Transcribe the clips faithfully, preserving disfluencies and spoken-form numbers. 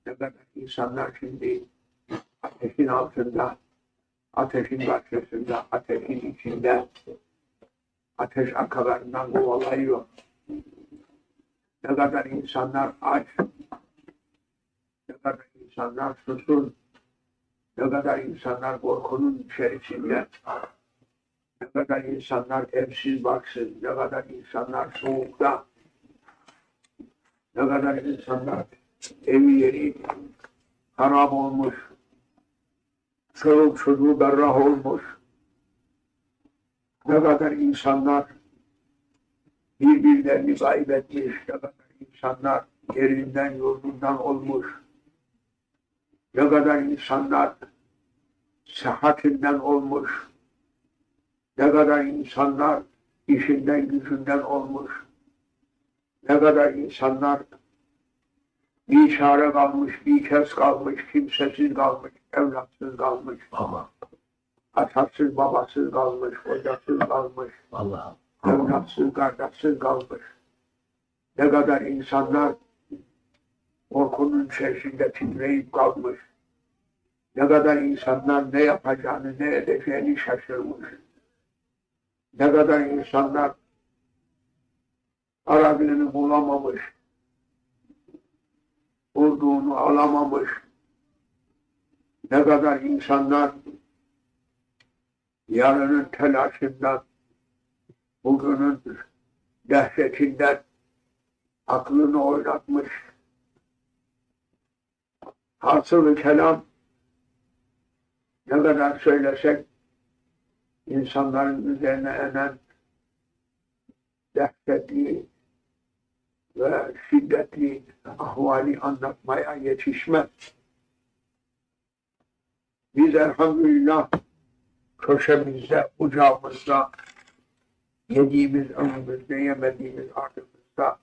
Ne kadar insanlar şimdi ateşin altında, ateşin karşısında, ateşin içinde, ateş akalarından kovalayıyor. Ne kadar insanlar aç, ne kadar insanlar susuz, ne kadar insanlar korkunun içerisinde, ne kadar insanlar evsiz baksız, ne kadar insanlar soğukta, ne kadar insanlar evi yeri harap olmuş, çoluk çocuğu berrah olmuş, ne kadar insanlar birbirlerini kaybetmiş, ne kadar insanlar yerinden yurdundan olmuş, ne kadar insanlar sıhhatinden olmuş, ne kadar insanlar işinden gücünden olmuş, ne kadar insanlar bir çare kalmış, bir kez kalmış, kimsesiz kalmış, evlatsız kalmış, Ama atasız babasız kalmış, kocasız kalmış, Allah'ım. evlatsız kardeşsiz kalmış. Ne kadar insanlar korkunun içerisinde titreyip kalmış. Ne kadar insanlar ne yapacağını, ne edeceğini şaşırmış. Ne kadar insanlar aradığını bulamamış, bulduğunu alamamış. Ne kadar insanlar yarının telaşından, bugünün dehşetinden aklını oynatmış. Hasılı kelam ne kadar söylesek insanların üzerine enen dehşetli ve şiddetli ahvali anlatmaya yetişmez. Biz elhamdülillah köşemizde, ocağımızda, yediğimiz önümüzde, yemediğimiz ardımızda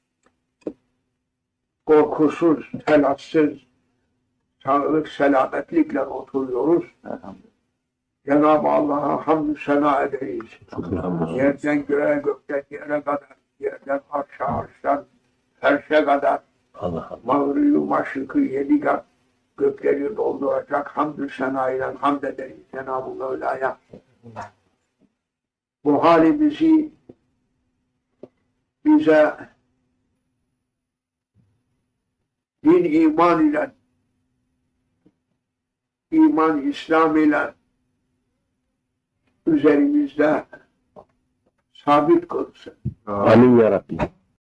korkusuz, telaşsız, sağlık, selametlikle oturuyoruz. Cenab-ı Allah'a hamdü sena ederiz. Yerden göğe, gökten yere kadar, yerden arşa, arştan ferşe kadar, mağrıyı, maşrıkı, yedi kat gökleri dolduracak hamdü sena ile hamd ederiz Cenab-ı Mevla'ya. Bu halimizi bize din iman ile, iman İslam ile üzerimizde sabit kılsın. Amin ya Rabbi.